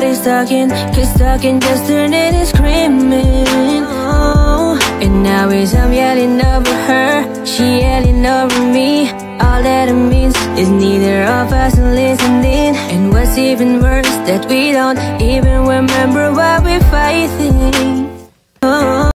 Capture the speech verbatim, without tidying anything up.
he's talking, cause talking just turned into screaming. Oh, and now he's I'm yelling over her, she yelling over me. All that it means is neither of us are listening. And what's even worse, that we don't even remember why we're fighting. Oh.